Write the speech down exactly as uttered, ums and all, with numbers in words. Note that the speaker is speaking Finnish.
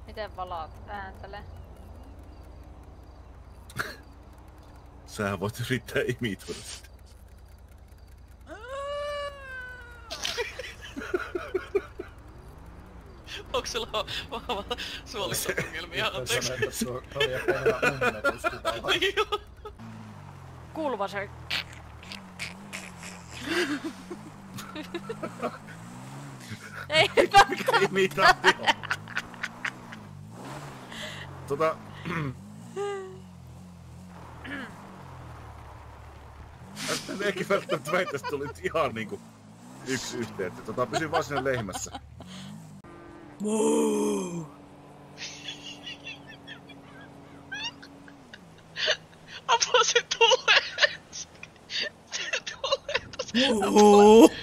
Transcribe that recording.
Miten valot ääntelee? Sähän voit yrittää imitoida sitä. Onks sulla vahva suolisto-ongelmia? Anteeksi. Kuuluva se. Ei Mikä imitaatio? Tota... Tästä eikin välttämättä väittäisi, että olit ihan niinku yksi yhteen. Tota, pysy vaan siinä lehmässä. Muu! Apua, se tulee! Se tulee tosi... Muu!